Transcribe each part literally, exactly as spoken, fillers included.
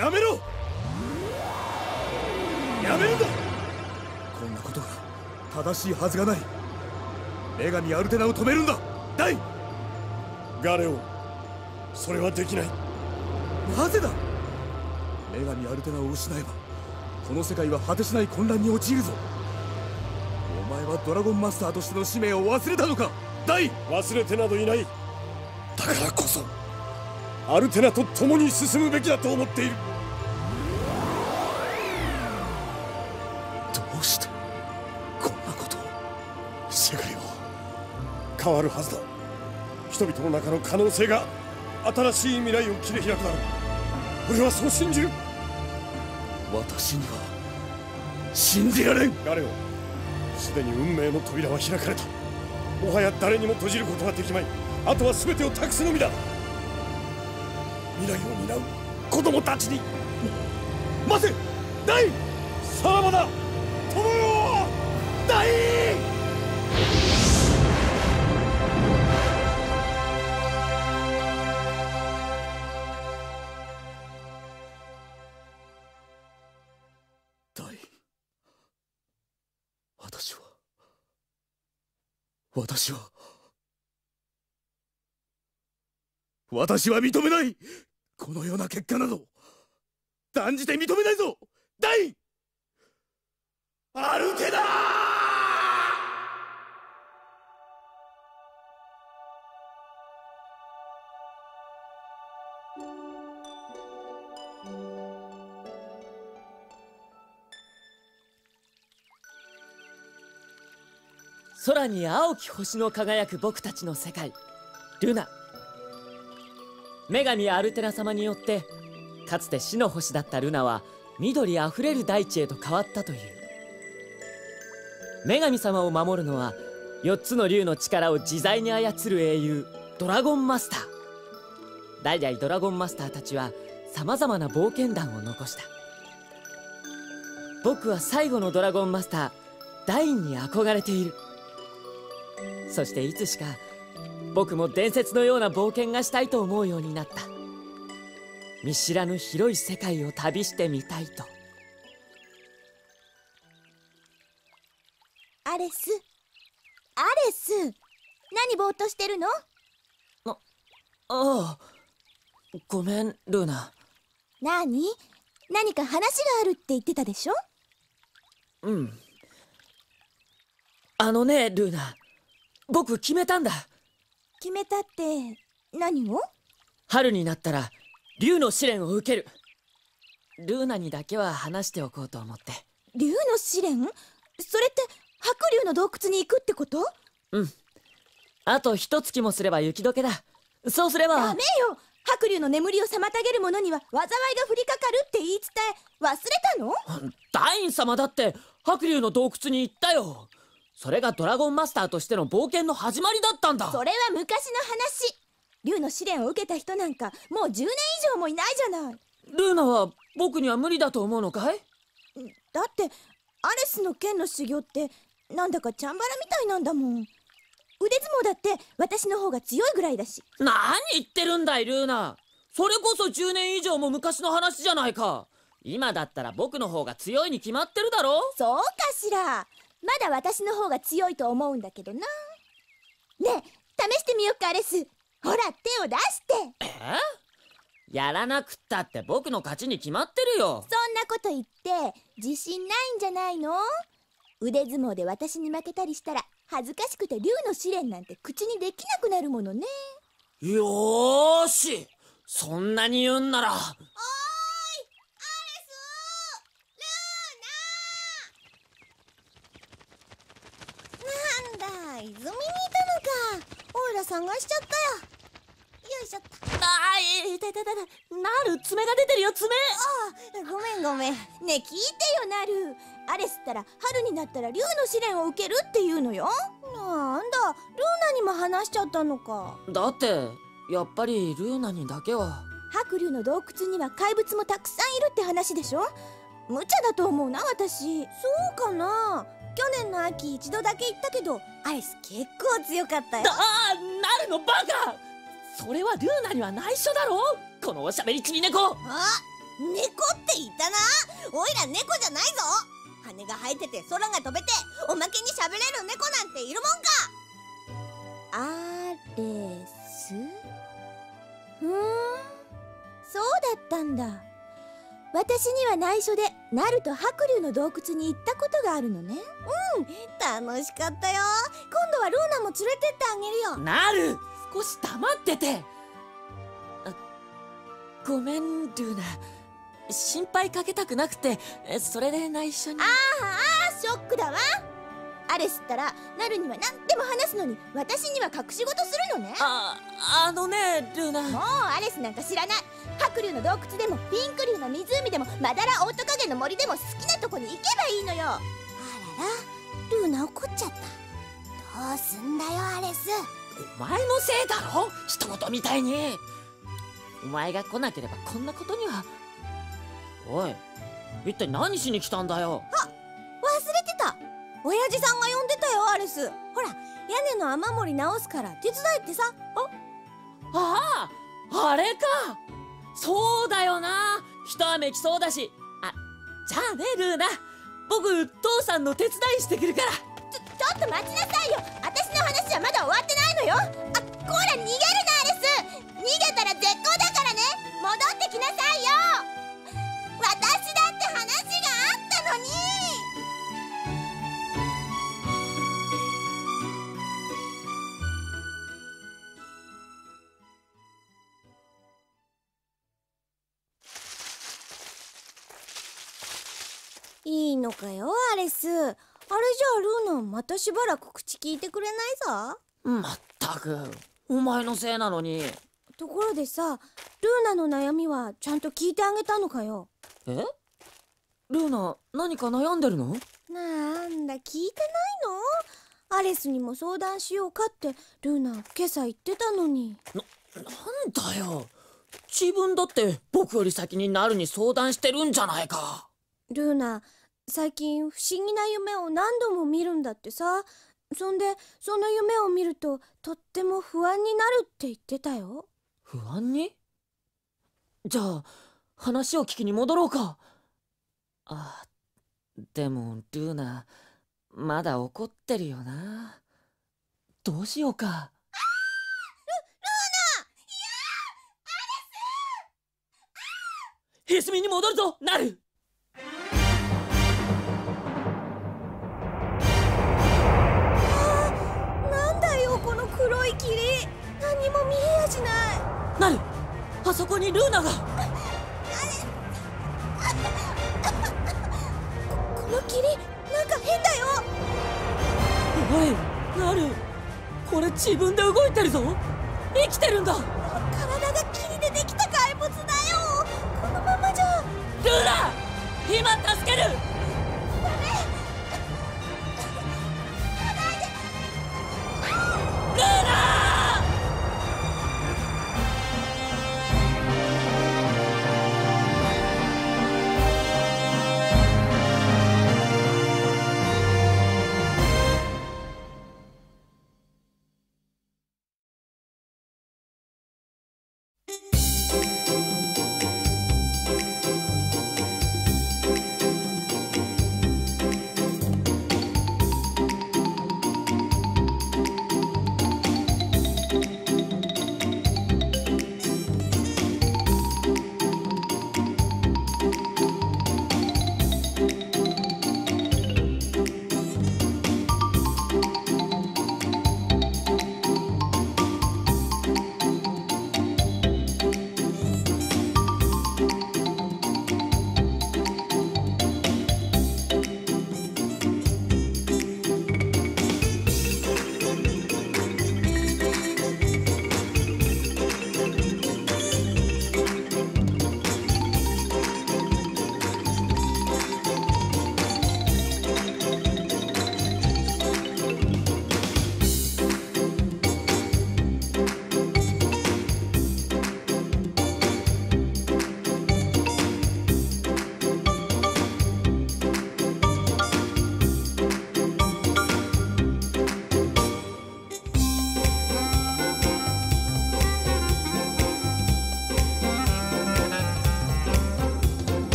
やめろ。やめるんだ。こんなことが正しいはずがない。女神アルテナを止めるんだ。ダイ。 ガレオン、それはできない。 なぜだ。女神アルテナを失えばこの世界は果てしない混乱に陥るぞ。お前はドラゴンマスターとしての使命を忘れたのか。ダイ。 忘れてなどいない。だからこそアルテナと共に進むべきだと思っている。 どうしてこんなことを。 世界は変わるはずだ。人々の中の可能性が新しい未来を切り開くだろう。俺はそう信じる。 私には信じられん。 ガレオン、すでに運命の扉は開かれた。もはや誰にも閉じることはできまい。あとは全てを託すのみだ。未来を担う子供たちに。 待てダイ。 さらばだ友よ。 ダイ。ダイ。私は私は私は認めない。このような結果など断じて認めないぞ。ダイ。アルテナー。 空に青き星の輝く僕たちの世界、ルナ。女神アルテナ様によってかつて死の星だったルナは緑あふれる大地へと変わったという。女神様を守るのはよっつの竜の力を自在に操る英雄ドラゴンマスター。代々ドラゴンマスターたちはさまざまな冒険談を残した。僕は最後のドラゴンマスターダインに憧れている。そしていつしか僕も伝説のような冒険がしたいと思うようになった。見知らぬ広い世界を旅してみたいと。 アレス、アレス、何ぼーっとしてるの？ あ、ああ、ごめんルーナ。 何？何か話があるって言ってたでしょ？ うん。あのねルーナ、僕決めたんだ。 決めたって何を？ 春になったら竜の試練を受ける。ルーナにだけは話しておこうと思って。 竜の試練？それって白竜の洞窟に行くってこと？ うん。あと一月もすれば雪解けだ。そうすれば。 ダメよ。白竜の眠りを妨げる者には災いが降りかかるって言い伝え忘れたの？ ダイン様だって白竜の洞窟に行ったよ。それがドラゴンマスターとしての冒険の始まりだったんだ。 それは昔の話。竜の試練を受けた人なんかもうじゅうねん以上もいないじゃない。 ルーナは僕には無理だと思うのかい？ だってアレスの剣の修行ってなんだかチャンバラみたいなんだもん。腕相撲だって私の方が強いぐらいだし。 何言ってるんだいルーナ。それこそじゅうねん以上も昔の話じゃないか。今だったら僕の方が強いに決まってるだろ。 そうかしら。まだ私の方が強いと思うんだけどな。ねえ、試してみよっかアレス。ほら手を出して。 え？やらなくったって僕の勝ちに決まってるよ。 そんなこと言って自信ないんじゃないの？腕相撲で私に負けたりしたら恥ずかしくて竜の試練なんて口にできなくなるものね。 よーし、そんなに言うんなら。おーい、アレス、ルーナ。なんだ、泉にいたのか。おいら探しちゃったよ。よいしょっと。 あー、いたいたいた。なる、爪が出てるよ、爪。 ああ、ごめんごめん。ねえ、聞いてよなる。アレスったら春になったら竜の試練を受けるっていうのよ。なんだ、ルーナにも話しちゃったのか。 だってやっぱりルーナにだけは。 白竜の洞窟には怪物もたくさんいるって話でしょ。無茶だと思うな私。そうかな。去年の秋一度だけ行ったけどアレス結構強かったよ。 ああ、なるのバカ。それはルーナには内緒だろ。このおしゃべりちび猫。 あ、 猫って言ったな。おいら猫じゃないぞ。羽が生えてて空が飛べておまけに喋れる猫なんているもんか。アレス？ふーん、そうだったんだ。私には内緒でナルと白龍の洞窟に行ったことがあるのね。うん、楽しかったよ。今度はルーナも連れてってあげるよ。 なる、少し黙ってて。あ、ごめんルーナ、心配かけたくなくて、それで内緒に。 あーあー、ショックだわ。アレスったらナルには何でも話すのに、私には隠し事するのね。 あ、あのねルーナ、 もうアレスなんか知らない。白龍の洞窟でもピンク龍の湖でもまだらオオトカゲの森でも好きなとこに行けばいいのよ。あらら、ルーナ怒っちゃった。どうすんだよアレス。 お前のせいだろ、人事みたいに。お前が来なければこんなことには。おい、一体何しに来たんだよ。 あ、忘れてた。親父さんが呼んでたよアレス。ほら、屋根の雨漏り直すから手伝いってさ。 ああ、あれか。そうだよな、一雨来そうだし。あ、じゃあねルーナ、僕父さんの手伝いしてくるから。 ちょ、ちょっと待ちなさいよ。私の話はまだ終わってないのよ。あ、こら逃げるなアレス。逃げたら絶好だからね。戻ってきなさいよ。私だって話があったのに。いいのかよアレス。あれじゃあルーナまたしばらく口聞いてくれないぞ。 まったく、お前のせいなのに。 ところでさ、ルーナの悩みはちゃんと聞いてあげたのかよ。 え？ルーナ、何か悩んでるの？ なんだ、聞いてないの？アレスにも相談しようかってルーナ今朝言ってたのに。 な、なんだよ、自分だって僕より先にナルに相談してるんじゃないか。 ルーナ、最近不思議な夢を何度も見るんだってさ。そんでその夢を見るととっても不安になるって言ってたよ。 不安に？じゃあ話を聞きに戻ろうか。あ、でもルーナ、まだ怒ってるよな。どうしようか。ル、ルーナ！いやー、アレス！ヘスミに戻るぞナル。 この黒い霧、何も見えやしない。 ナル、あそこにルーナが。 この霧、なんか変だよ。 おいナル、これ自分で動いてるぞ。生きてるんだ。 体が霧でできた怪物だよ。このままじゃ。 ルーナ、今助ける。 ダメ。 ルーナ！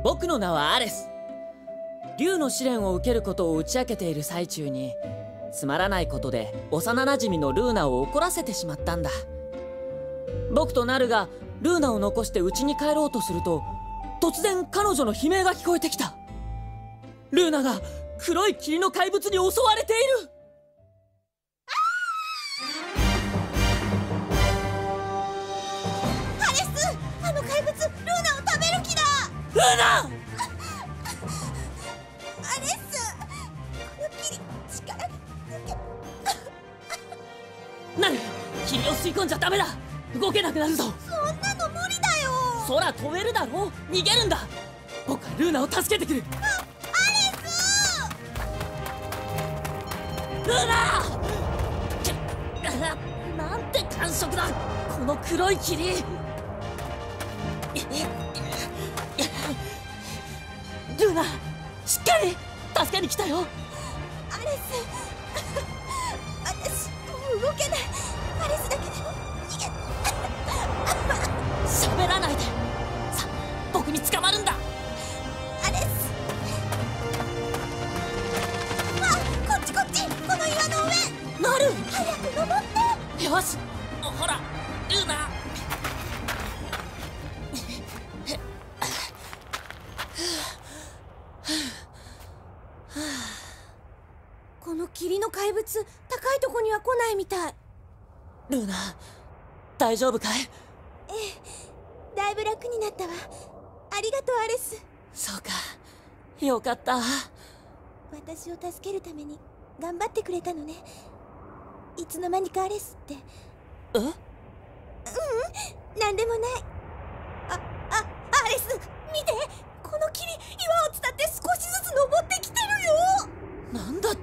僕の名はアレス。竜の試練を受けることを打ち明けている最中に、つまらないことで幼なじみのルーナを怒らせてしまったんだ。僕とナルがルーナを残して家に帰ろうとすると、突然彼女の悲鳴が聞こえてきた。ルーナが黒い霧の怪物に襲われている。 アレス、あの怪物ルーナを食べる気だ。 ルーナ！ アレス、この霧力抜け。 ナル、霧を吸い込んじゃダメだ。動けなくなるぞ。 そんなの無理だよ。 空飛べるだろ。逃げるんだ。僕はルーナを助けてくる。 あ、アレス！ ルーナ！なんて感触だ、この黒い霧。ルーナ、しっかり助けに来たよ。 アレス、私もう動けない。アレスだけでも逃げ。 喋らないで。さ、僕に捕まるんだ。 アレス。あ、こっちこっち、この岩の上。 なる。 早く登って。 よし、ほらルーナ。 この霧の怪物、高いとこには来ないみたい。 ルーナ、大丈夫かい？ ええ、だいぶ楽になったわ。ありがとう、アレス。 そうか、よかった。 私を助けるために頑張ってくれたのね。いつの間にかアレスって。 え？ ううん、なんでもない。あ、あ、アレス、見て、この霧、岩を伝って少しずつ登ってきてるよ。 なんだって？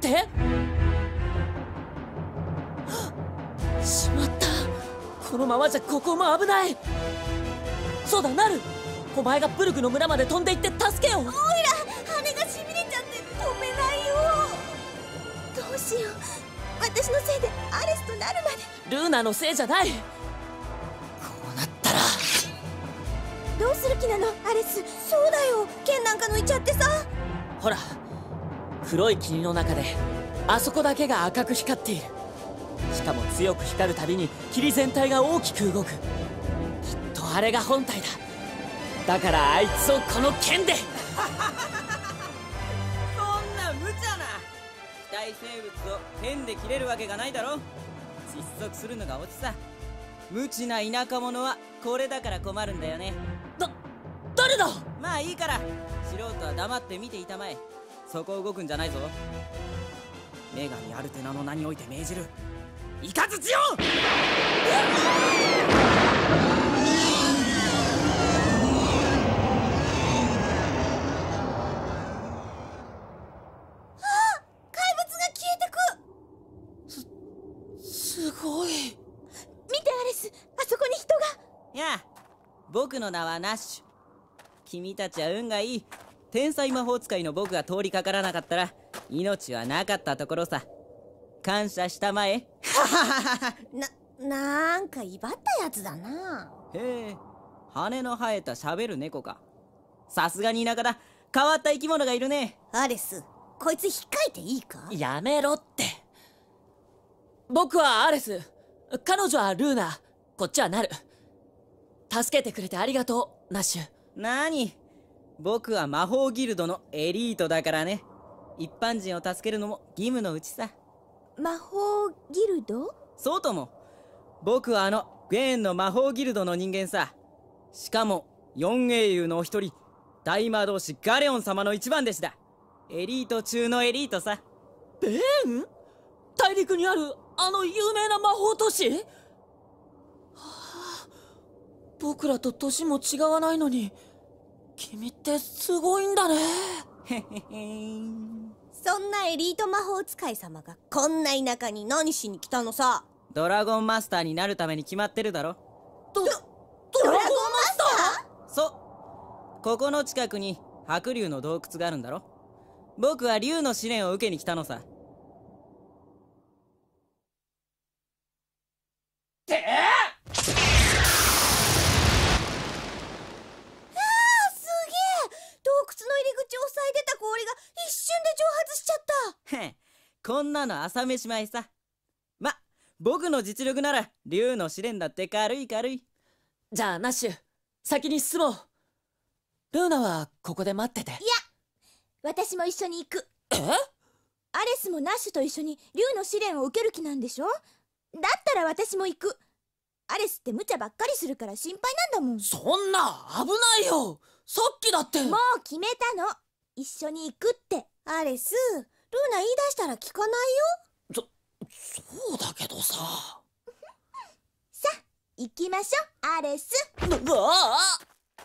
しまった。このままじゃここも危ない。そうだ、ナル、お前がブルグの村まで飛んで行って助けよう。 おいら、羽がしびれちゃって飛べないよ。どうしよう、私のせいでアレスとなるまで。 ルーナのせいじゃない。こうなったらどうする気なの、アレス。そうだよ、剣なんか抜いちゃってさ。 ほら、黒い霧の中であそこだけが赤く光っている。しかも強く光るたびに霧全体が大きく動く。きっとあれが本体だ。だからあいつをこの剣で。 そんな無茶な。機体生物を剣で切れるわけがないだろ。窒息するのがオチさ。無知な田舎者はこれだから困るんだよね。 だ、誰だ？ まあいいから、素人は黙って見ていたまえ。そこ動くんじゃないぞ。女神アルテナの名において命じる。イカズチよ！ すごい。 見て、アレス、あそこに人が。 やあ、僕の名はナッシュ。君たちは運がいい。天才魔法使いの僕が通りかからなかったら命はなかったところさ。感謝したまえ。 な、なんか威張ったやつだな。 へえ、羽の生えた喋る猫か。さすがに田舎だ。変わった生き物がいるね。 アレス、こいつ引っかいていいか？ やめろって。僕はアレス、彼女はルーナ、こっちはナル。助けてくれてありがとう、ナッシュ。 なに、僕は魔法ギルドのエリートだからね。一般人を助けるのも義務のうちさ。 魔法ギルド？ そうとも。僕はあのグエーンの魔法ギルドの人間さ。しかも四英雄のお一人、大魔導士ガレオン様の一番弟子だ。エリート中のエリートさ。 ベーン？大陸にあるあの有名な魔法都市？はあ、僕らと年も違わないのに君ってすごいんだね。 へへへん。 そんなエリート魔法使い様がこんな田舎に何しに来たのさ。 ドラゴンマスターになるために決まってるだろ。 ドドラゴンマスター？ そう、ここの近くに白竜の洞窟があるんだろ。僕は竜の試練を受けに来たのさ。 って洞こんなの朝飯前さ。ま、僕の実力なら竜の試練だって軽い軽い。 じゃあナッシュ、先に進もう。ルーナはここで待ってて。 いや、私も一緒に行く。 え？ アレスもナッシュと一緒に竜の試練を受ける気なんでしょ？だったら私も行く。アレスって無茶ばっかりするから心配なんだもん。 そんな、危ないよ。さっきだって。 もう決めたの。一緒に行くって。アレス、ルーナ言い出したら聞かないよ。 そ、そうだけどさ。 さあ、行きましょう、アレス。 うわあ！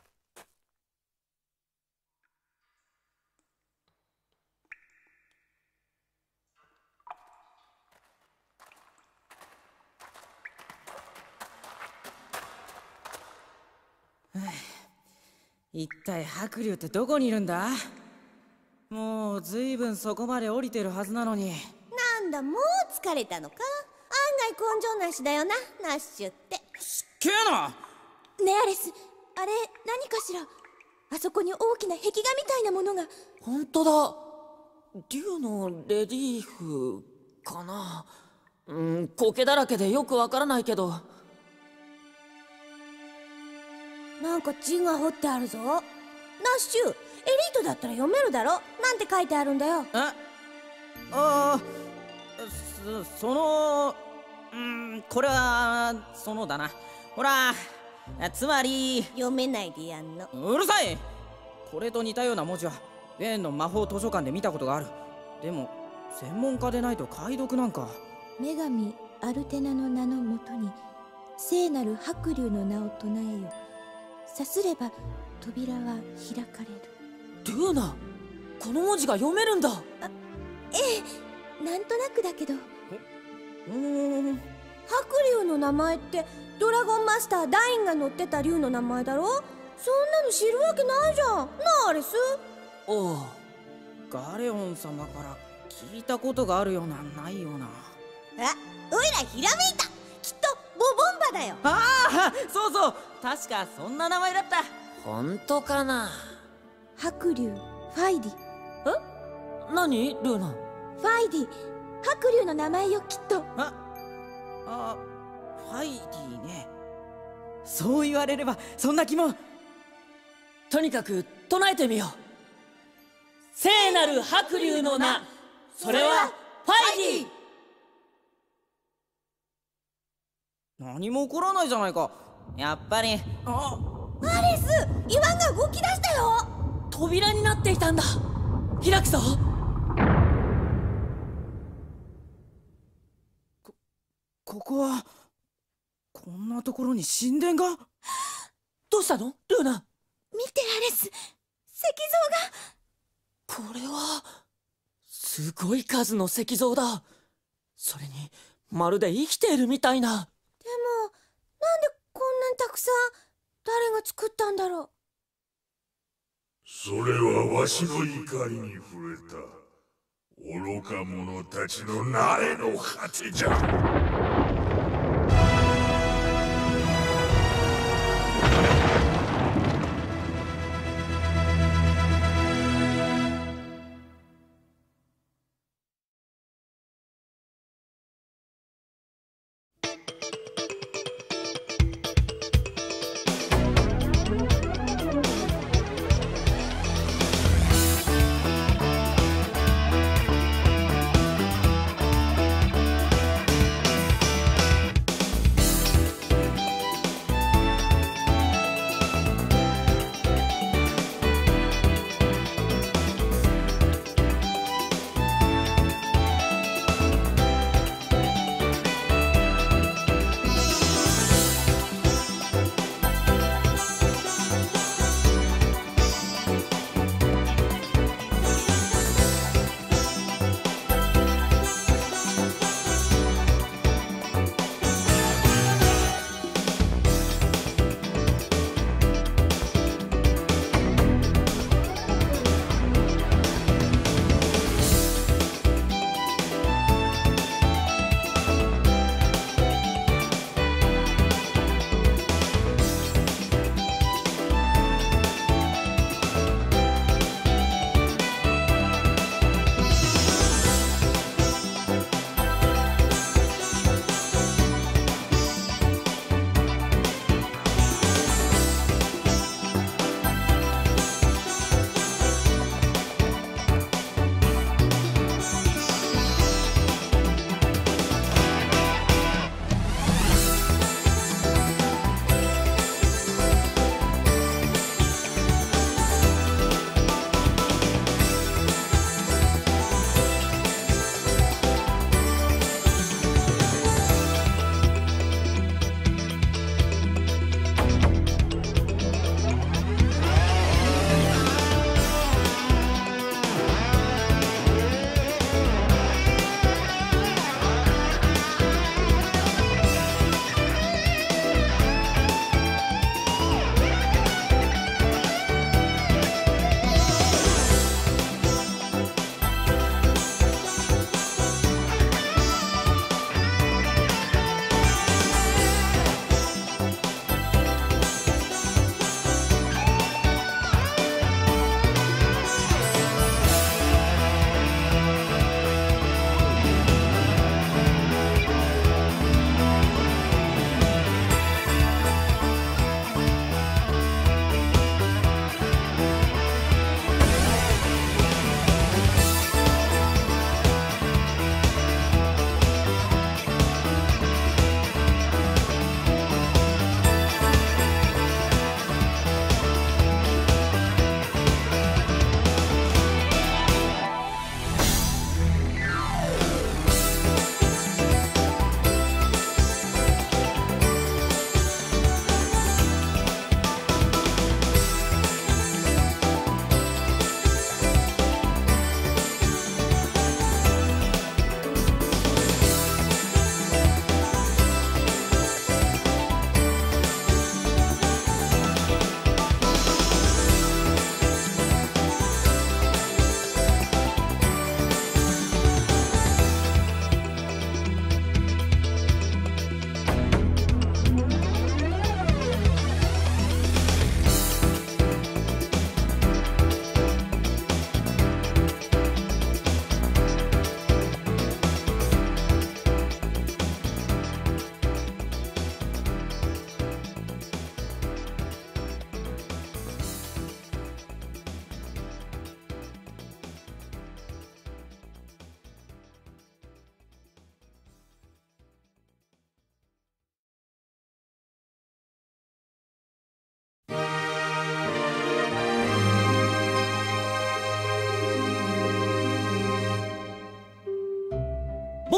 一体白龍ってどこにいるんだ？もうずいぶんそこまで降りてるはずなのに。 なんだ、もう疲れたのか。案外根性なしだよな、ナッシュって。 すっげえな。 ねえアレス、あれ何かしら。あそこに大きな壁画みたいなものが。 ほんとだ。竜のレリーフかな。うん、苔だらけでよくわからないけど。 なんか字が彫ってあるぞ。ナッシュ、エリートだったら読めるだろ。なんて書いてあるんだよ。 え？ああ、そ、その、うん、これは、そのだな。ほら、つまり。 読めないでやんの。 うるさい！これと似たような文字は、ベーンの魔法図書館で見たことがある。でも、専門家でないと解読なんか。 女神アルテナの名のもとに、聖なる白龍の名を唱えよ。さすれば扉は開かれる。 ルーナ、この文字が読めるんだ。 ええ、なんとなくだけど。 うーん。 白龍の名前ってドラゴンマスターダインが乗ってた龍の名前だろ。そんなの知るわけないじゃんなあ、アレス。 おう。 ガレオン様から聞いたことがあるようなないような。 あ、おいらひらめいた。きっとボボンバだよ。 ああ、そうそう、確かそんな名前だった。 ほんとかな。 白龍、ファイディ。 え？何？ルーナ。 ファイディ、白龍の名前よ、きっと。 あ、あ、ファイディね。そう言われればそんな気も。 とにかく唱えてみよう。聖なる白龍の名、それはファイディ。 何も起こらないじゃないか。やっぱり。あ、 アレス、岩が動き出したよ。 扉になっていたんだ。開くぞ。 こ、ここはこんなところに神殿が。 どうしたのルーナ。 見てアレス、石像が。これはすごい数の石像だ。それにまるで生きているみたいな。 でもなんでこんなにたくさん。誰が作ったんだろう。 それはわしの怒りに触れた愚か者たちの慣れの果てじゃ。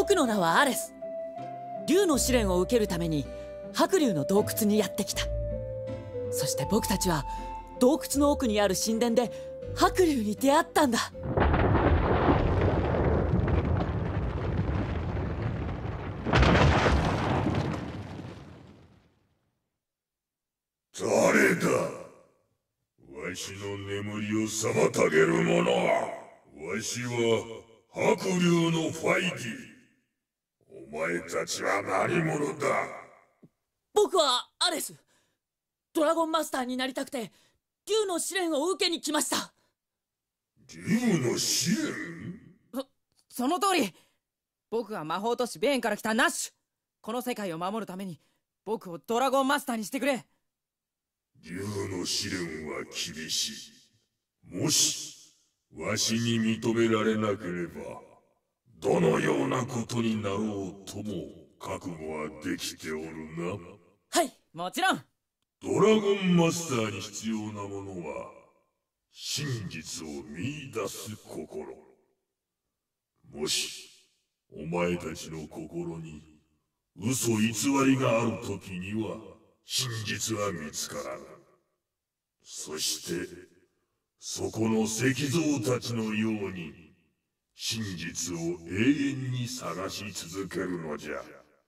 僕の名はアレス。竜の試練を受けるために白竜の洞窟にやってきた。そして僕たちは洞窟の奥にある神殿で白竜に出会ったんだ。 誰だ？わしの眠りを妨げる者は。わしは白竜のファイディ。お前たちは何者だ？ 僕はアレス。ドラゴンマスターになりたくて竜の試練を受けに来ました。 竜の試練？ そ、その通り。僕は魔法都市ベーンから来たナッシュ。この世界を守るために僕をドラゴンマスターにしてくれ。 竜の試練は厳しい。もしわしに認められなければどのようなことになろうとも覚悟はできておるな。 はい、 もちろん。 ドラゴンマスターに必要なものは真実を見出す心。もしお前たちの心に嘘偽りがある時には真実は見つからぬ。そしてそこの石像たちのように真実を永遠に探し続けるのじゃ。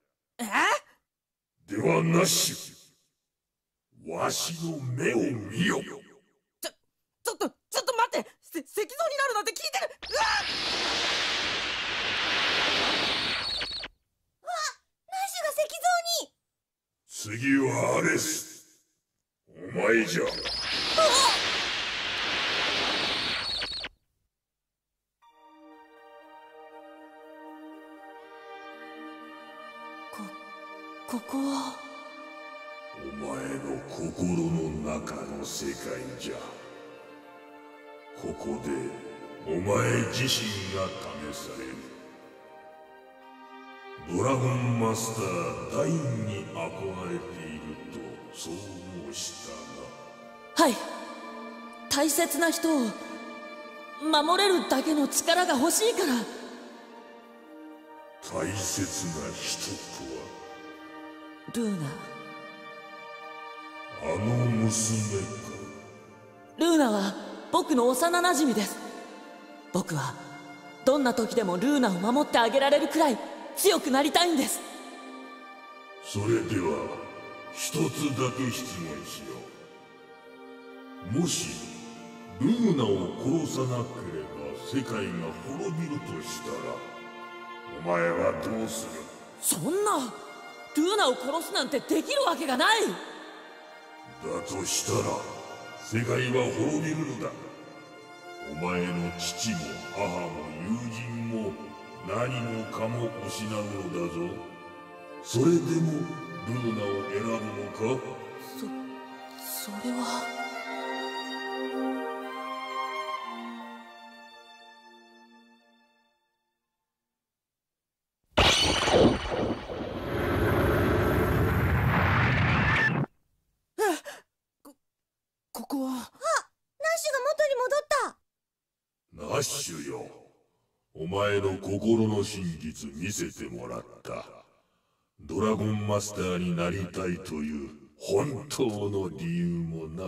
え？ ではナッシュ、わしの目を見よ。 ちょ、ちょっと、ちょっと待って。せ石像になるなんて聞いてる。うわっ！ わっ！ナッシュが石像に。 次はアレス。お前じゃ。 ここはお前の心の中の世界じゃ。ここでお前自身が試される。ドラゴンマスターダインに憧れているとそう申したな。 はい。大切な人を守れるだけの力が欲しいから。 大切な人とはルーナ。 あの娘か。 ルーナは僕の幼馴染です。僕はどんな時でもルーナを守ってあげられるくらい強くなりたいんです。 それでは一つだけ質問しよう。もしルーナを殺さなければ世界が滅びるとしたらお前はどうする？ そんな、ルーナを殺すなんてできるわけがない。 だとしたら世界は滅びるのだ。お前の父も母も友人も何もかも失うのだぞ。それでもルーナを選ぶのか？ そ、それは。 ここは。あ、ナッシュが元に戻った。 ナッシュよ、お前の心の真実見せてもらった。ドラゴンマスターになりたいという本当の理由もな。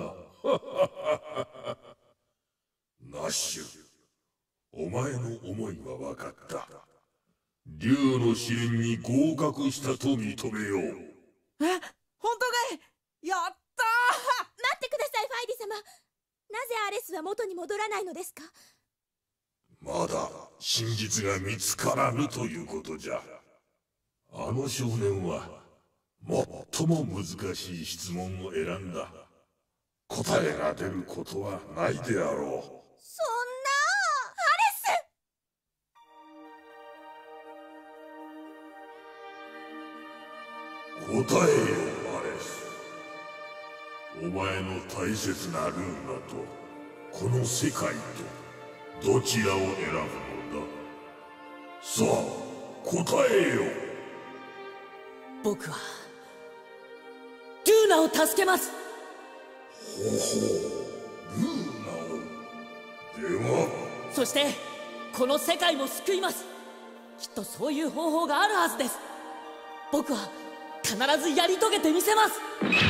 ナッシュ、お前の思いは分かった。竜の試練に合格したと認めよう。 え、本当かい？やったー！ 待ってください、ファイディ様。なぜアレスは元に戻らないのですか？ まだ真実が見つからぬということじゃ。あの少年は最も難しい質問を選んだ。答えが出ることはないであろう。 そんなアレス！答えよ、アレス。お前の大切なルーナとこの世界とどちらを選ぶのだ？さあ答えよ。 僕はルーナを助けます。 ほほう、ルーナを。ではそしてこの世界も救います。 きっとそういう方法があるはずです。僕は必ずやり遂げてみせます。 アレス！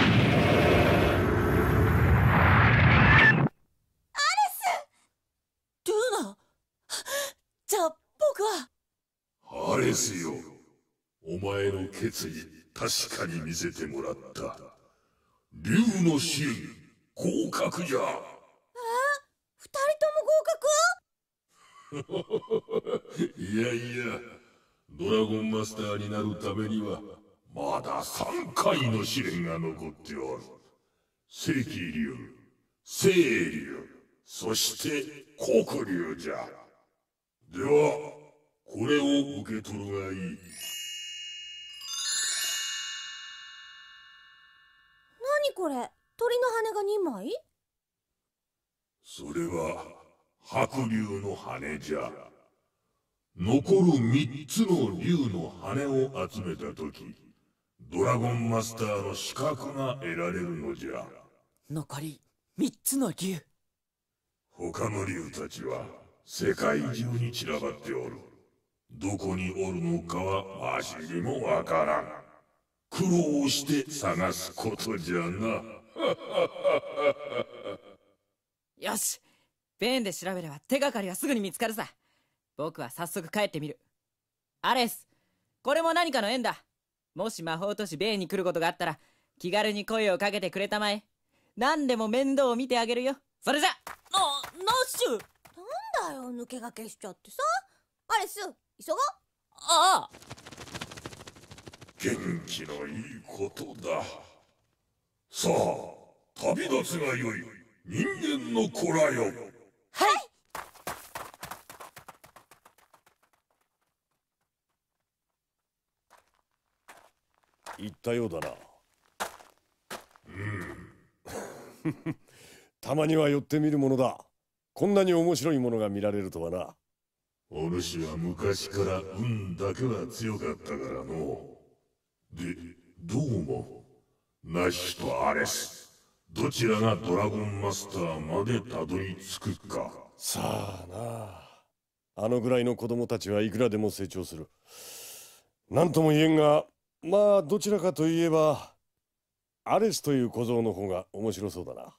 ルーナ？じゃあ僕は？ アレスよ、お前の決意確かに見せてもらった。竜の試練合格じゃ。 えー、二人とも合格？ いやいや、ドラゴンマスターになるためにはまださんかいの試練が残っておる。赤竜、青竜、そして黒竜じゃ。ではこれを受け取るがいい。 何これ、鳥の羽がにまい？ それは白竜の羽じゃ。残るみっつの竜の羽を集めたとき、ドラゴンマスターの資格が得られるのじゃ。 残りみっつの竜。 他の竜たちは世界中に散らばっておる。どこにおるのかはわしにもわからん。苦労して探すことじゃな。 よし、ベーンで調べれば手がかりはすぐに見つかるさ。僕は早速帰ってみる。アレス、これも何かの縁だ。もし魔法都市ベーンに来ることがあったら気軽に声をかけてくれたまえ。何でも面倒を見てあげるよ。それじゃ。 あ、ナッシュ。 なんだよ、抜け駆けしちゃってさ。アレス、急ごう。 ああ、 元気のいいことだ。さあ、旅立つがよい。人間の子らよ。 はい。 言ったようだな。うん。たまには寄ってみるものだ。こんなに面白いものが見られるとはな。 お主は昔から運だけは強かったからの。で、どう思う？ナッシュとアレス、どちらがドラゴンマスターまでたどり着くか。 さあな。あのぐらいの子供たちはいくらでも成長する。なんとも言えんが、まあどちらかといえばアレスという小僧の方が面白そうだな。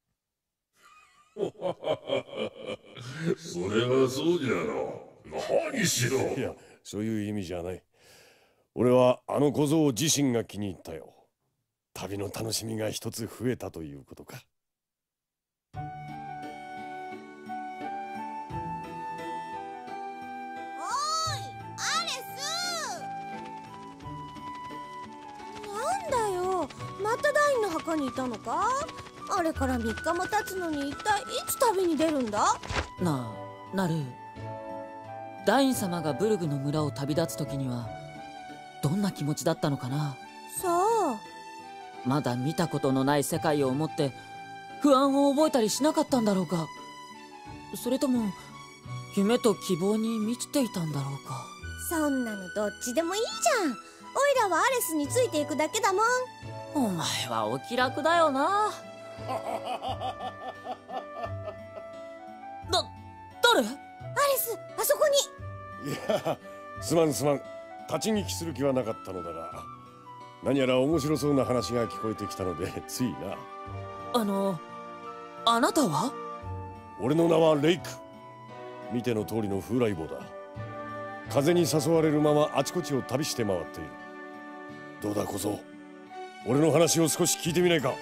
それはそうじゃろう。何しろ。 いや、そういう意味じゃない。俺はあの小僧自身が気に入ったよ。旅の楽しみが一つ増えたということか。 おーい、アレス！なんだよ、またダインの墓にいたのか？あれからみっかも経つのに一体いつ旅に出るんだ？ なあ、ナルー。ダイン様がブルグの村を旅立つ時にはどんな気持ちだったのかな？ さあ、 まだ見たことのない世界を思って不安を覚えたりしなかったんだろうか。それとも夢と希望に満ちていたんだろうか。 そんなのどっちでもいいじゃん。オイラはアレスについていくだけだもん。 お前はお気楽だよな。だ、誰？ アレス、あそこに。いや、すまんすまん。立ち聞きする気はなかったのだが、何やら面白そうな話が聞こえてきたのでついな。 あの、あなたは？ 俺の名はレイク。見ての通りの風来坊だ。風に誘われるままあちこちを旅して回っている。どうだ小僧、俺の話を少し聞いてみないか？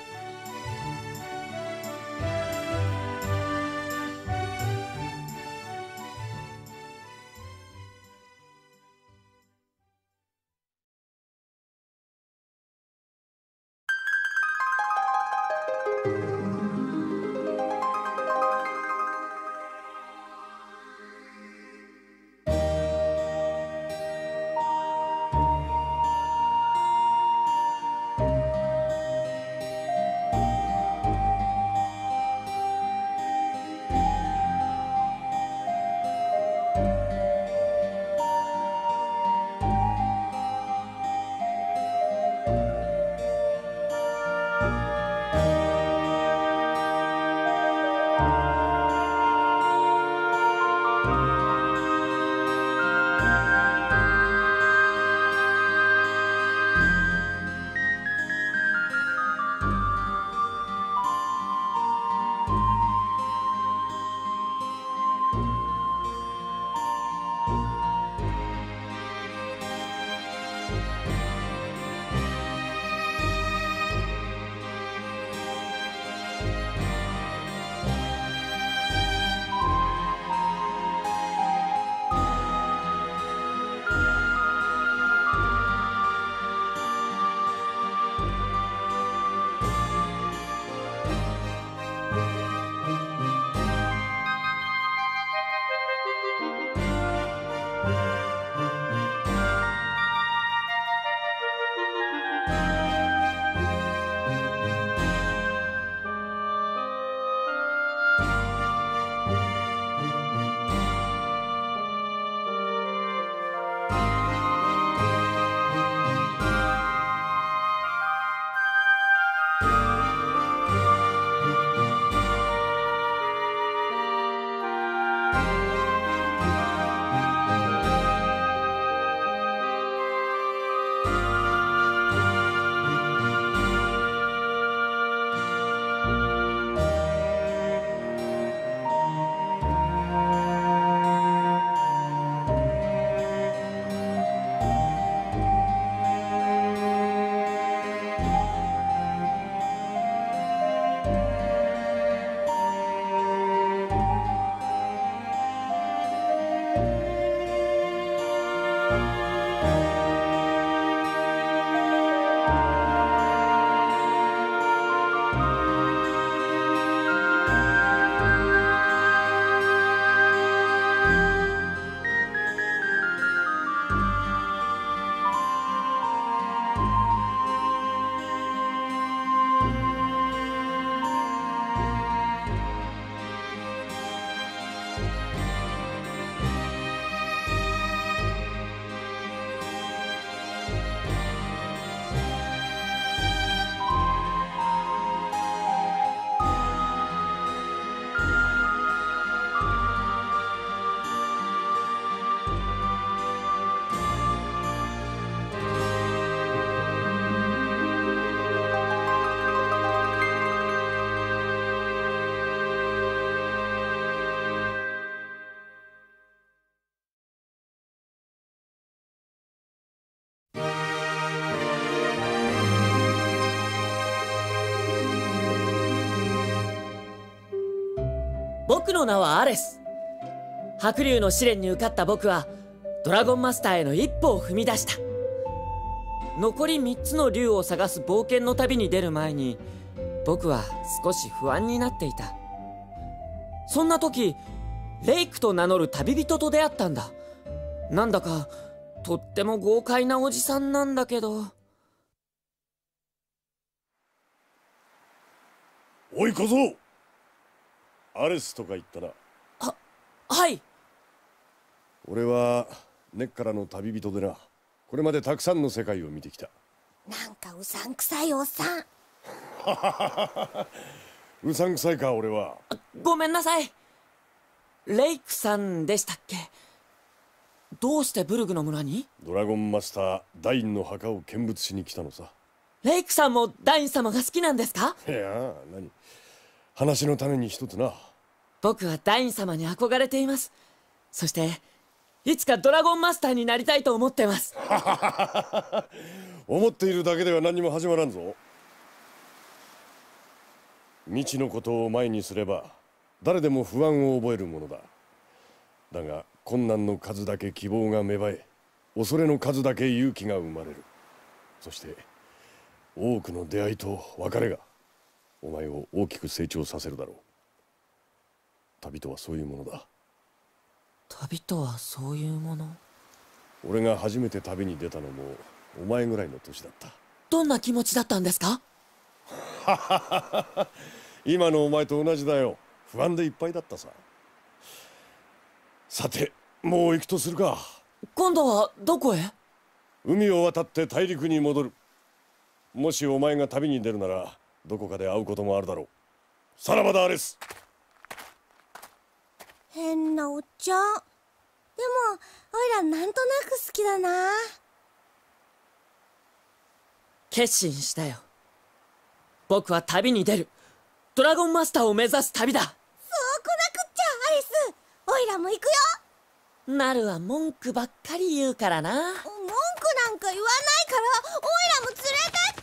僕の名はアレス。白龍の試練に受かった僕はドラゴンマスターへの一歩を踏み出した。残りみっつの竜を探す冒険の旅に出る前に僕は少し不安になっていた。そんな時レイクと名乗る旅人と出会ったんだ。なんだかとっても豪快なおじさんなんだけど。 おい小僧、アレスとか言ったな。 は、はい。 俺は根っからの旅人でな、これまでたくさんの世界を見てきた。 なんかうさんくさいおっさん。 うさんくさいか俺は。 ごめんなさい。レイクさんでしたっけ？どうしてブルグの村に？ ドラゴンマスターダインの墓を見物しに来たのさ。 レイクさんもダイン様が好きなんですか？ いや、何、話の種に一つな。 僕はダイン様に憧れています。そしていつかドラゴンマスターになりたいと思ってます。 思っているだけでは何も始まらんぞ。未知のことを前にすれば誰でも不安を覚えるものだ。だが困難の数だけ希望が芽生え、恐れの数だけ勇気が生まれる。そして多くの出会いと別れがお前を大きく成長させるだろう。旅とはそういうものだ。 旅とはそういうもの。 俺が初めて旅に出たのもお前ぐらいの年だった。 どんな気持ちだったんですか？ 今のお前と同じだよ。不安でいっぱいだったさ。さて、もう行くとするか。 今度はどこへ？ 海を渡って大陸に戻る。もしお前が旅に出るならどこかで会うこともあるだろう。さらばだアレス。 変なおっちゃん。でもおいらなんとなく好きだな。 決心したよ。僕は旅に出る。ドラゴンマスターを目指す旅だ。そうこなくっちゃアリス。おいらも行くよ。 なるは文句ばっかり言うからな。 文句なんか言わないからおいらも連れてって。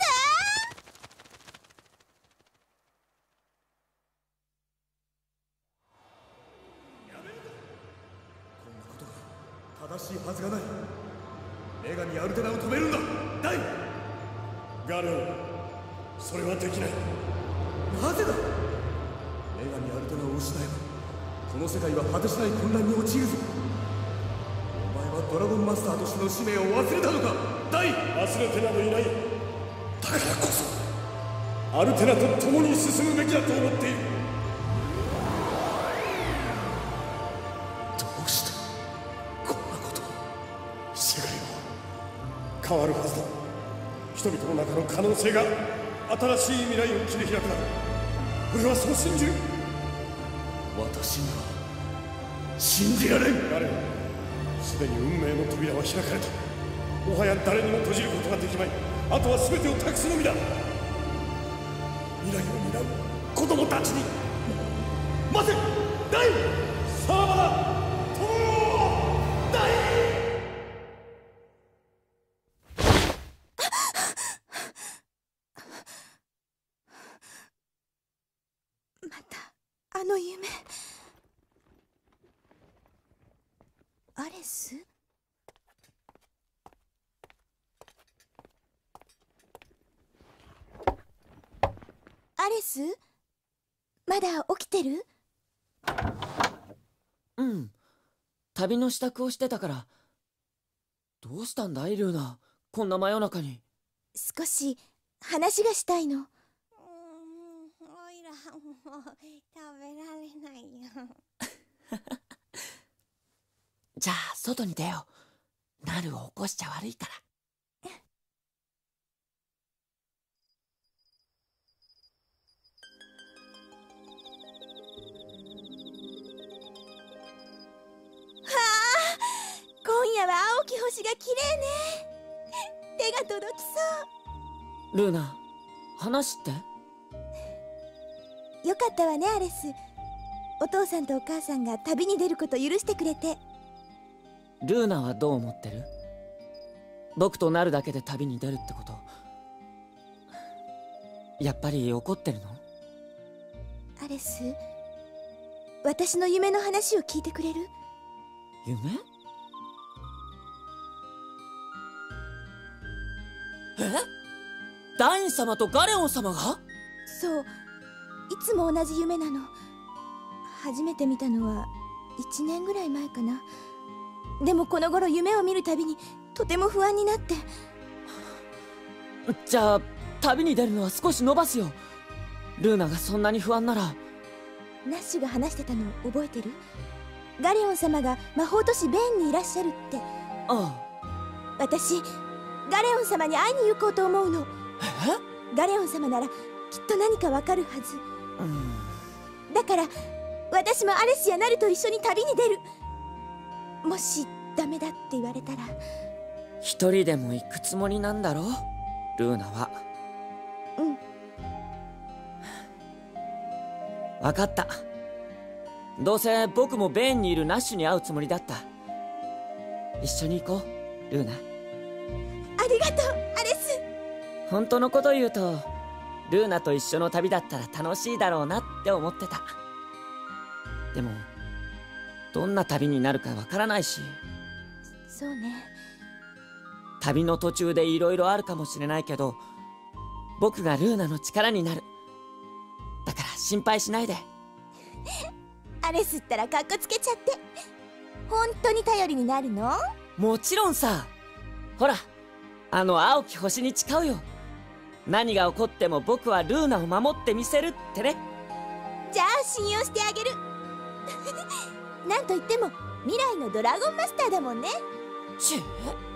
正しいはずがない。女神アルテナを止めるんだダイ。 ガレオン、それはできない。 なぜだ。女神アルテナを失えばこの世界は果てしない混乱に陥るぞ。お前はドラゴンマスターとしての使命を忘れたのかダイ。 忘れてなどいない。だからこそアルテナと共に進むべきだと思っている。 どうしてこんなことを。 世界は変わるはずだ。人々の中の可能性が新しい未来を切り開くだろう。俺はそう信じる。 私には信じられん。 ガレオン、すでに運命の扉は開かれた。もはや誰にも閉じることができまい。あとは全てを託すのみだ。未来を担う子供たちに。 待てダイ。 さらばだ友よダイ。 またあの夢。アレス？アレス？まだ起きてる？ うん、旅の支度をしてたから。どうしたんだいルーナ、こんな真夜中に。 少し話がしたいの。うーん、おいらもう食べられないよ。 じゃあ外に出よう。ナルを起こしちゃ悪いから。 今夜は青き星が綺麗ね。手が届きそう。 ルーナ、話って？ よかったわねアレス。お父さんとお母さんが旅に出ること許してくれて。 ルーナはどう思ってる？僕とナルだけで旅に出るってこと、やっぱり怒ってるの？ アレス、私の夢の話を聞いてくれる？ 夢？え？ダイン様とガレオン様が？ そう、いつも同じ夢なの。初めて見たのはいちねんぐらい前かな。でもこの頃夢を見るたびにとても不安になって。 じゃあ旅に出るのは少し伸ばすよ。ルーナがそんなに不安なら。 ナッシュが話してたの覚えてる？ガレオン様が魔法都市ベーンにいらっしゃるって。 ああ。 私ガレオン様に会いに行こうと思うの。 え？ ガレオン様ならきっと何かわかるはず。 うん。 だから私もアレスやナルと一緒に旅に出る。もしダメだって言われたら。 一人でも行くつもりなんだろルーナは。 うん。 分かった。どうせ僕もベーンにいるナッシュに会うつもりだった。一緒に行こうルーナ。 ありがとうアレス。 本当のこと言うとルーナと一緒の旅だったら楽しいだろうなって思ってた。でもどんな旅になるかわからないし。 そうね。 旅の途中でいろいろあるかもしれないけど僕がルーナの力になる。だから心配しないで。 アレスったらカッコつけちゃって。本当に頼りになるの？ もちろんさ。ほらあの青き星に誓うよ。何が起こっても僕はルーナを守ってみせるってね。 じゃあ信用してあげる。なんといっても未来のドラゴンマスターだもんね。 チュ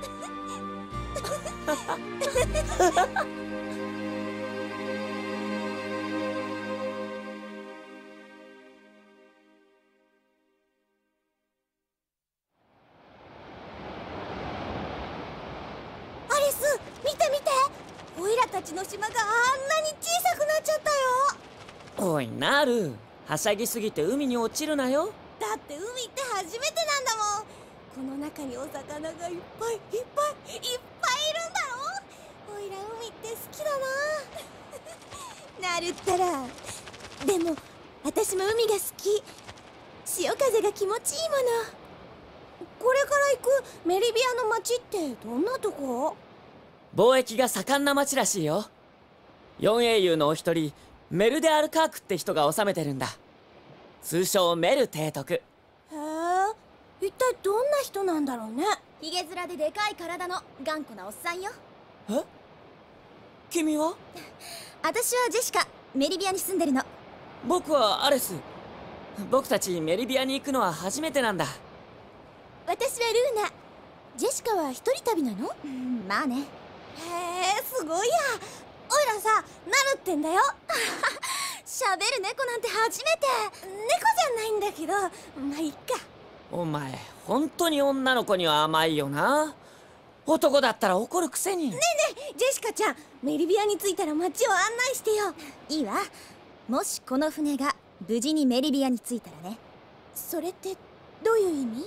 アレス見て見て、オイラたちの島があんなに小さくなっちゃったよ。 おいナル、はしゃぎすぎて海に落ちるなよ。 だって海って初めてなんだもん。この中にお魚がいっぱいいっぱいいっぱいいるんだろ。オイラ海って好きだな。なるったら。でも私も海が好き。潮風が気持ちいいもの。これから行くメリビアの町ってどんなとこ？ 貿易が盛んな町らしいよ。四英雄のお一人メルデアルカークって人が治めてるんだ。通称メル提督。 へえ、一体どんな人なんだろうね。ヒゲ面ででかい体の頑固なおっさんよ。 え？君は？ 私はジェシカ、メリビアに住んでるの。 僕はアレス。僕たちメリビアに行くのは初めてなんだ。 私はルーナ。ジェシカは一人旅なの？うん、まあね。へえ、すごいや。おいらさ、ナルってんだよ。喋る猫なんて初めて。猫じゃないんだけど、まあいっか。 お前本当に女の子には甘いよな。男だったら怒るくせに。 ねえねえジェシカちゃん、メリビアに着いたら街を案内してよ。いいわ。もしこの船が無事にメリビアに着いたらね。それってどういう意味？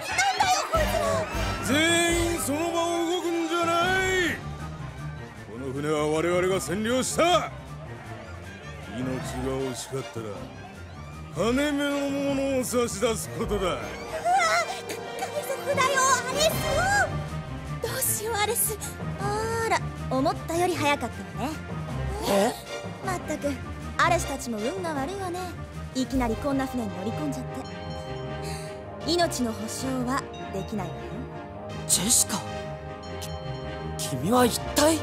全員その場を動くんじゃない。この船は我々が占領した。命が惜しかったら金目のものを差し出すことだ。 うわ、海賊だよアレス。どうしようアレス。あら、思ったより早かったわね。え、まったくアレスたちも運が悪いわね。いきなりこんな船に乗り込んじゃって。命の保証はできないわよ。 ジェシカ、き君は一体。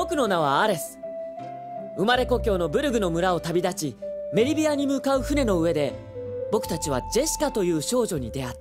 僕の名はアレス。生まれ故郷のブルグの村を旅立ち、メリビアに向かう船の上で僕たちはジェシカという少女に出会った。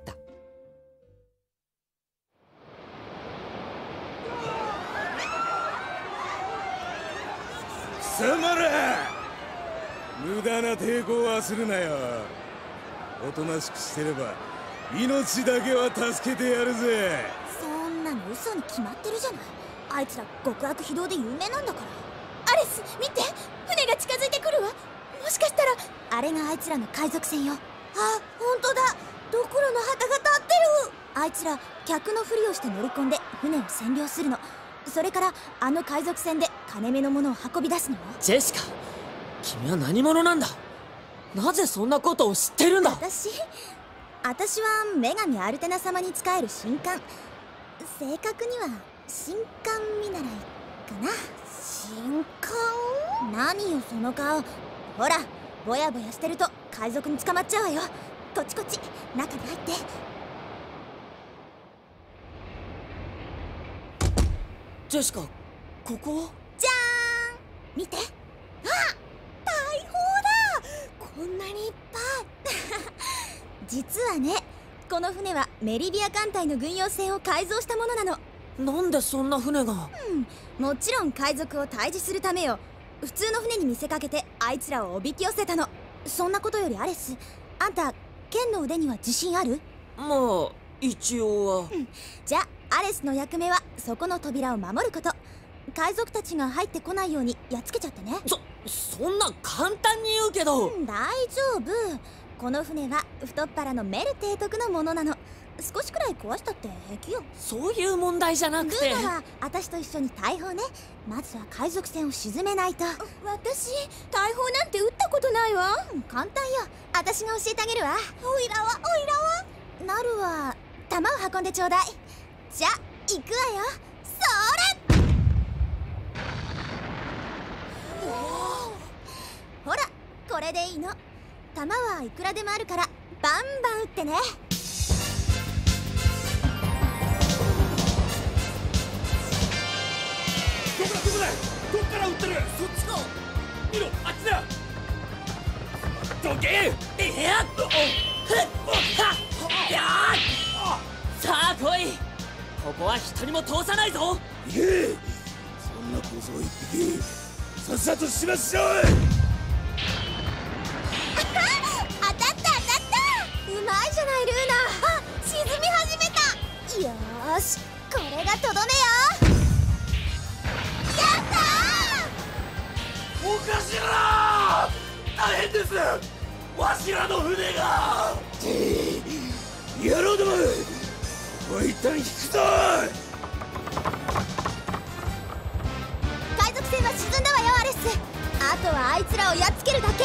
貴様ら、無駄な抵抗はするなよ。おとなしくしてれば命だけは助けてやるぜ。 そんなの嘘に決まってるじゃない。あいつら極悪非道で有名なんだから。アレス、見て、船が近づいてくるわ。もしかしたらあれがあいつらの海賊船よ。あ、本当だ。ドクロの旗が立ってる。あいつら客のふりをして乗り込んで船を占領するの。それからあの海賊船で金目のものを運び出すのよ。 ジェシカ、君は何者なんだ。なぜそんなことを知ってるんだ。 私私は女神アルテナ様に仕える神官。正確には神官見習いかな。神官？何よその顔。ほら、ぼやぼやしてると海賊に捕まっちゃうわよ。こっちこっち、中に入って。 ジェシカ、ここ？ じゃーん、見て。あ、大砲だ。こんなにいっぱい。実はね、この船はメリビア艦隊の軍用船を改造したものなの。 なんでそんな船が？ うん、もちろん海賊を退治するためよ。普通の船に見せかけてあいつらをおびき寄せたの。そんなことよりアレス、あんた剣の腕には自信ある？ まあ一応は、 うん、じゃあアレスの役目はそこの扉を守ること。海賊たちが入ってこないようにやっつけちゃってね。 そそんな簡単に言うけど、 うん、大丈夫。この船は太っ腹のメル提督のものなの。少しくらい壊したって平気よ。 そういう問題じゃなくて、 ルーナは私と一緒に大砲ね。まずは海賊船を沈めないと。私大砲なんて撃ったことないわ。うん、簡単よ。私が教えてあげるわ。おいらはおいらはなるは弾を運んでちょうだい。じゃ行くわよ。それ。ほら、これでいいの。弾はいくらでもあるからバンバン撃ってね。 どこだどこだ、どっから撃ってる。そっちか。見ろ、あっちだ。どけ。 いやっふっはっやー。さあ来い。ここは一人も通さないぞ。 いけ。そんな小僧一匹さっさと始末しろ。 当たった当たった。うまいじゃないルーナ。あ、沈み始めた。よーし、これがとどめよ。やったー。 お頭、大変です。わしらの船が。野郎ども、ここは一旦引くぞ。 海賊船は沈んだわよアレス。あとはあいつらをやっつけるだけ。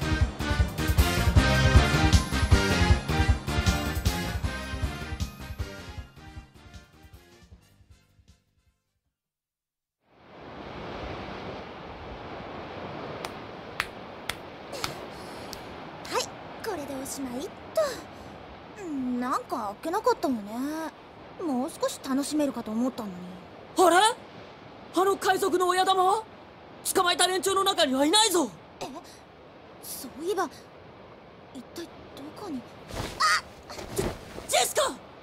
はい、これでおしまいっと。うん、なんか開けなかったもんね。もう少し楽しめるかと思ったのに。 あれ、あの海賊の親玉は？捕まえた連中の中にはいないぞ。 え、そういえば一体どこに。あっ、 ジェシカ。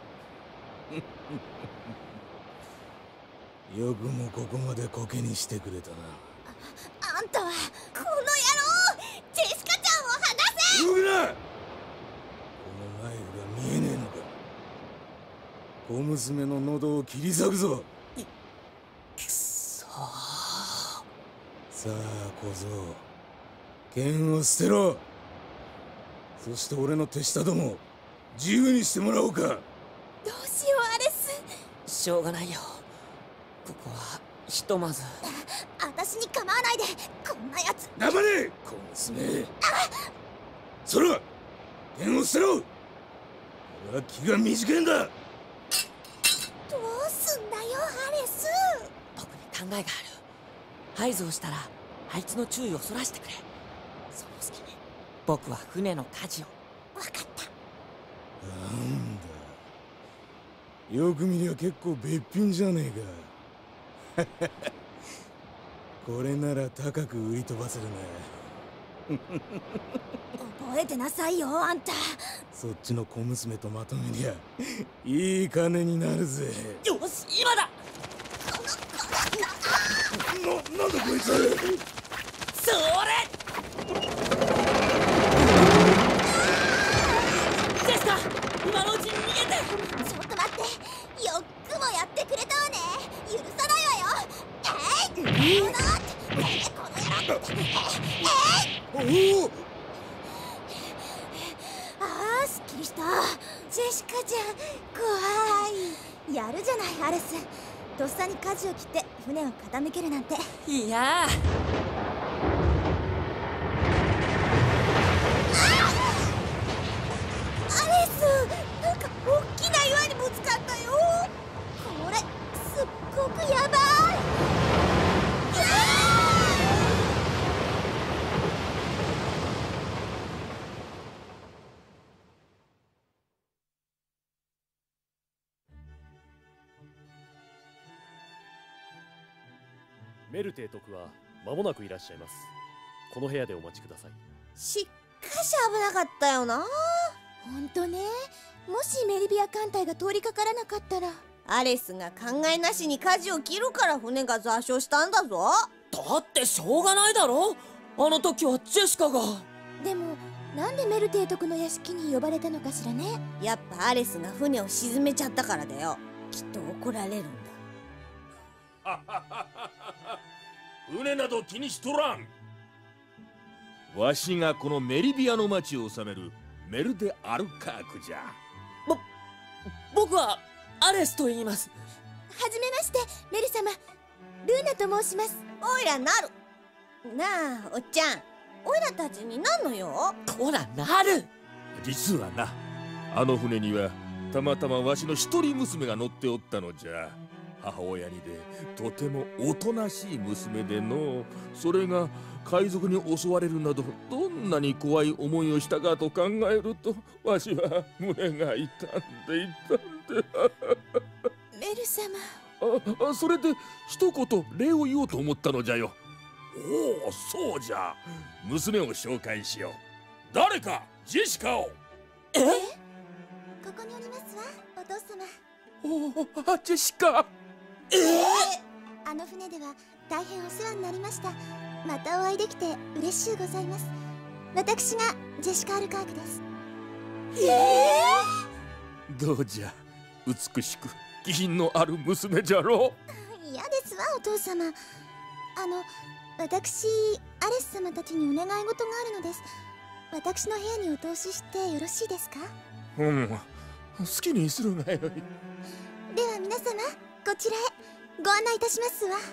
よくもここまでコケにしてくれたな。 あ、あんたはこの野郎。ジェシカちゃんを離せ。 動くな。このナイフが見えねえのか。小娘の喉を切り裂くぞ。 くそー。 さあ小僧、剣を捨てろ。そして俺の手下ども自由にしてもらおうか。 どうしようアレス。 しょうがないよ。ここはひとまず。 私に構わないで、こんなやつ。 黙れ小娘。そら剣を捨てろ。俺は気が短いんだ。 どうすんだよアレス。 僕に考えがある。合図をしたらあいつの注意をそらしてくれ。その隙に僕は船の舵を。 わかった。 なんだ、よく見りゃ結構べっぴんじゃねえか。 これなら高く売り飛ばせるな。 覚えてなさいよあんた。 そっちの小娘とまとめりゃいい金になるぜ。 よし今だ。 な、なんだこいつ。 それ。ジェスカ、今のうちに逃げて。 ちょっと待って、よくもやってくれたわね。許さないわよ。えい、このこの野郎。えい、 おお。 ああ、すっきりした。ジェシカちゃん、怖い。やるじゃないアレス。とっさに舵を切って船を傾けるなんて。 いやアレス、なんか大きな岩にぶつかったよ。これすっごくやばい。 メルテイ督は間もなくいらっしゃいます。この部屋でお待ちください。 しっかし危なかったよな。ほんとね。もしメリビア艦隊が通りかからなかったら。アレスが考えなしに舵を切るから船が座礁したんだぞ。 だってしょうがないだろ。あの時はジェシカが。 でもなんでメルテイ督の屋敷に呼ばれたのかしらね。やっぱアレスが船を沈めちゃったからだよ。きっと怒られるんだ。 船など気にしとらん。わしがこのメリビアの町を治めるメルデ・アルカークじゃ。 ぼ僕はアレスと言います。 はじめましてメル様。ルーナと申します。おいらなる。なあおっちゃん、おいらたちになんのよ。 こらなる。 実はな、あの船にはたまたまわしの一人娘が乗っておったのじゃ。母親にでとてもおとなしい娘での、それが海賊に襲われるなどどんなに怖い思いをしたかと考えると、わしは胸が痛んで痛んでメル様。 ああ、それで一言礼を言おうと思ったのじゃよ。おお、そうじゃ。娘を紹介しよう。誰かジェシカを。 え？ ここにおりますわお父様。 おお、ジェシカ。 えー、 あの船では大変お世話になりました。またお会いできて嬉しゅうございます。私がジェシカ・アルカークです。 えー、どうじゃ、美しく気品のある娘じゃろう。嫌ですわお父様。あの私アレス様たちにお願い事があるのです。私の部屋にお通ししてよろしいですか？ うん、好きにするがよい。 では皆様こちらへご案内いたしますわ。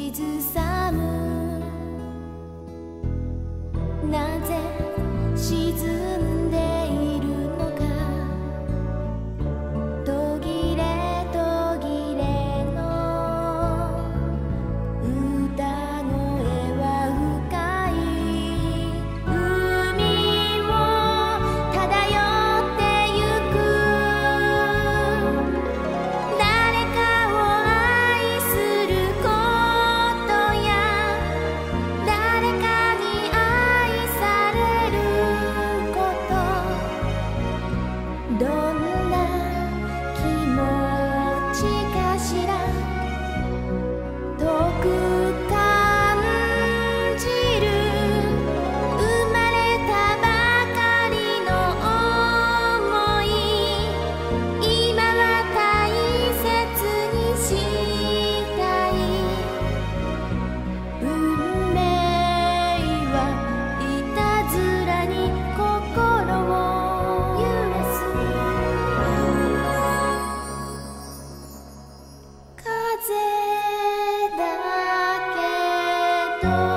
口ずさむなぜ沈んでいるのか途切れ途切れの歌声は深い海を漂ってゆく誰かを愛することや誰かに愛されることどんな気持ちかしら遠く感じる生まれたばかりの想い今は大切にしたい運命はいたずらに心を揺らす風だけど